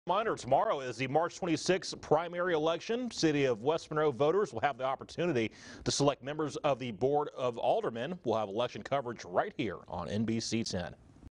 Reminder, tomorrow is the March 26th primary election. City of West Monroe voters will have the opportunity to select members of the Board of Aldermen. We'll have election coverage right here on NBC 10.